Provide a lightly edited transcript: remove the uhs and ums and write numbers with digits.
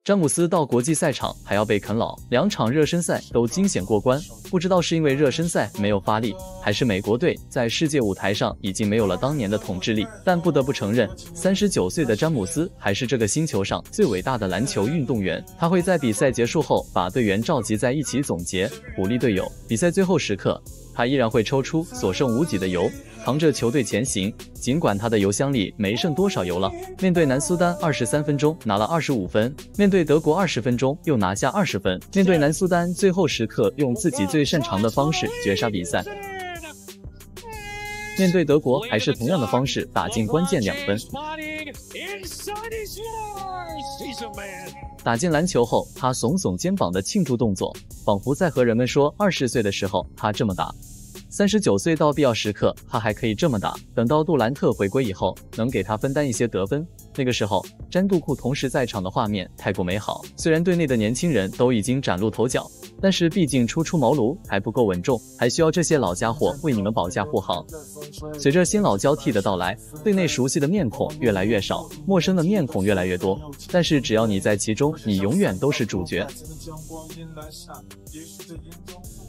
詹姆斯到国际赛场还要被啃老，2场热身赛都惊险过关。不知道是因为热身赛没有发力，还是美国队在世界舞台上已经没有了当年的统治力。但不得不承认，39岁的詹姆斯还是这个星球上最伟大的篮球运动员。他会在比赛结束后把队员召集在一起总结，鼓励队友。比赛最后时刻，他依然会抽出所剩无几的油，扛着球队前行，尽管他的油箱里没剩多少油了。面对南苏丹，23分钟拿了25分；面对德国20分钟又拿下20分。面对南苏丹，最后时刻用自己最擅长的方式绝杀比赛。面对德国，还是同样的方式打进关键2分。打进篮球后，他耸耸肩膀的庆祝动作，仿佛在和人们说，20岁的时候他这么打。39岁到必要时刻，他还可以这么打。等到杜兰特回归以后，能给他分担一些得分。那个时候，詹杜库同时在场的画面太过美好。虽然队内的年轻人都已经崭露头角，但是毕竟初出茅庐还不够稳重，还需要这些老家伙为你们保驾护航。随着新老交替的到来，队内熟悉的面孔越来越少，陌生的面孔越来越多。但是只要你在其中，你永远都是主角。